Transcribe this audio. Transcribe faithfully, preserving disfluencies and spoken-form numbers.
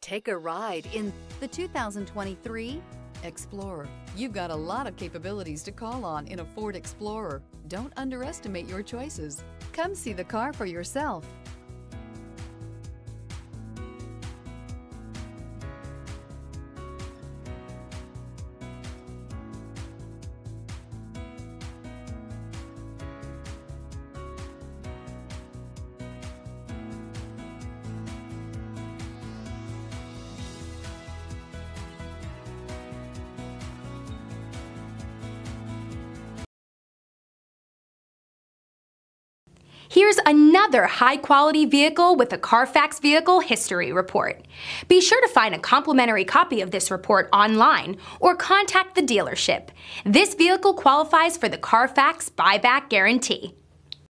Take a ride in the two thousand twenty-three Explorer. You've got a lot of capabilities to call on in a Ford Explorer. Don't underestimate your choices. Come see the car for yourself. Here's another high-quality vehicle with a Carfax Vehicle History Report. Be sure to find a complimentary copy of this report online or contact the dealership. This vehicle qualifies for the Carfax Buyback Guarantee.